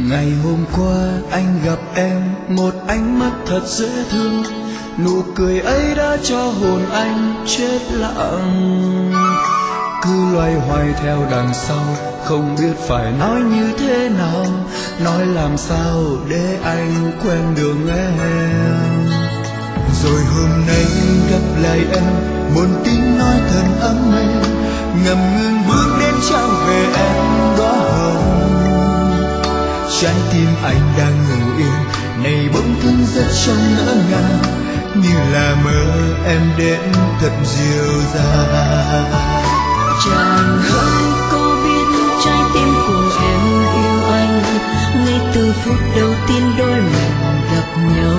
Ngày hôm qua anh gặp em, một ánh mắt thật dễ thương, nụ cười ấy đã cho hồn anh chết lặng. Cứ loay hoay theo đằng sau, không biết phải nói như thế nào, nói làm sao để anh quen đường em. Rồi hôm nay gặp lại em, một tiếng nói thật ấm êm, ngầm ngừng bước đến trao về em đóa hồng. Trái tim anh đang ngủ yên, này bỗng thức giấc trong ngỡ ngàng, như là mơ em đến thật dịu dàng. Chàng hỡi có biết trái tim của em yêu anh, ngay từ phút đầu tiên đôi mình gặp nhau,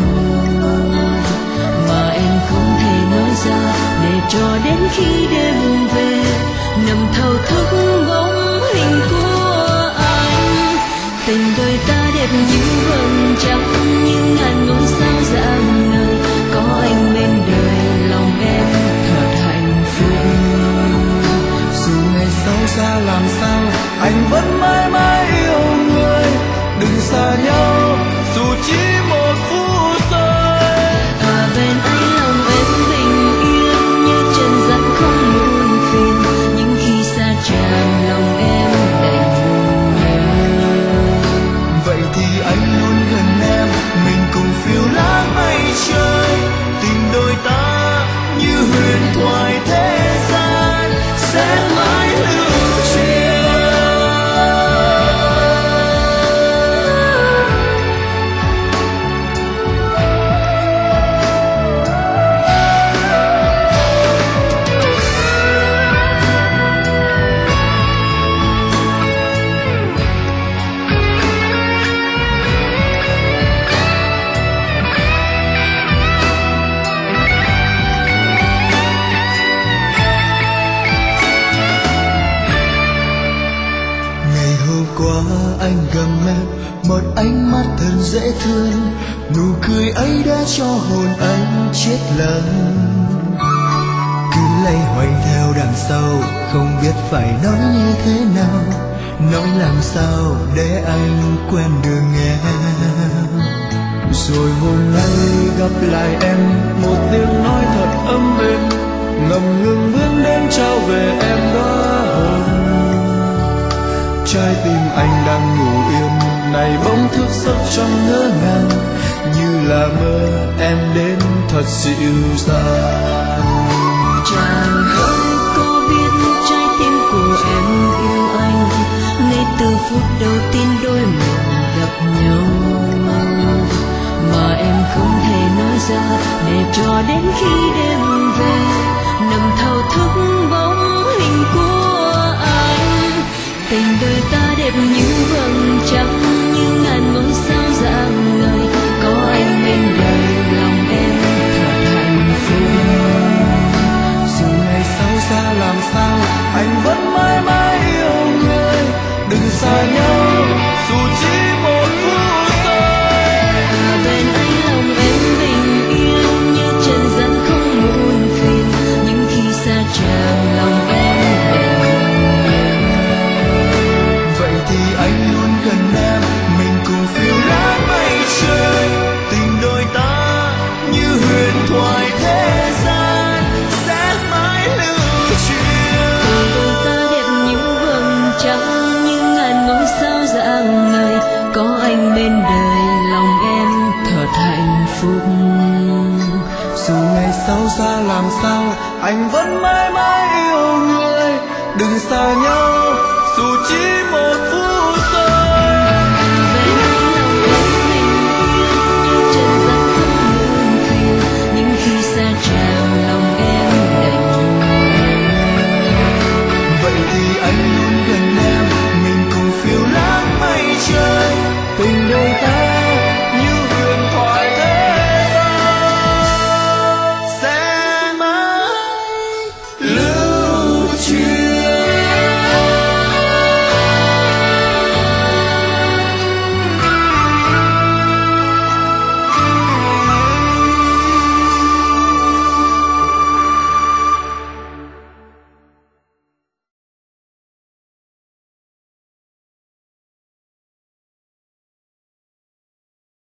mà em không thể nói ra, để cho đến khi đêm về nằm thâu thức bóng hình của anh. Tình đời ta đẹp như vầng trăng, như ngàn ngôi sao rạng ngời, có anh bên đời lòng em thật hạnh phúc. Dù ngày sau xa làm sao, anh vẫn mãi mãi yêu người, đừng xa nhau dù chỉ một phút giây. À bên anh lòng em bình yên, như trần gian không muôn phiền, nhưng khi xa chàng lòng em đành nhớ. Vậy thì anh luôn gần em, mình cùng phiêu lãng mây trời, tình đôi ta như huyền thoại thế gian sẽ mãi lưu truyền. Anh gầm em, một ánh mắt thật dễ thương, nụ cười ấy đã cho hồn anh chết lặng. Cứ lay hoay theo đằng sau, không biết phải nói như thế nào, nói làm sao để anh quen đường em. Rồi hôm nay gặp lại em, một tiếng nói thật ấm êm, ngầm ngừng bước đến trao về em đóa hồng. Trái tim anh đang ngủ yên, này bỗng thức giấc trong ngỡ ngàng, như là mơ em đến thật dịu dàng. Chàng hỡi có biết trái tim của em yêu anh, ngay từ phút đầu tiên đôi mình gặp nhau, mà em không thể nói ra, để cho đến khi đêm về nằm thâu thức bóng hình của anh. Tình đời ta đẹp như vầng trăng, như ngàn ngôi sao rạng ngời, có anh bên đời lòng em thật hạnh phúc. Dù ngày sau xa làm sao, anh vẫn mãi mãi yêu người, đừng xa nhau dù chỉ một phút giây. À bên anh lòng em bình yên, như trần gian không muôn phiền, nhưng khi xa chàng lòng em thì anh luôn gần em, mình cùng phiêu lãng mây trời, tình đôi ta như huyền thoại thế gian sẽ mãi lưu truyền. Tình đôi ta đẹp như vầng trăng, như ngàn ngôi sao rạng ngời, có anh bên đời lòng em thật hạnh phúc. Dù ngày sau xa làm sao, anh vẫn mãi mãi yêu người, đừng xa nhau dù chỉ một phút giây. Bên anh lòng em bình yên, như trần gian không muôn phiền, nhưng khi xa chàng lòng em đành nhớ. Vậy thì anh luôn gần em, mình cùng phiêu lãng mây trời, tình đôi ta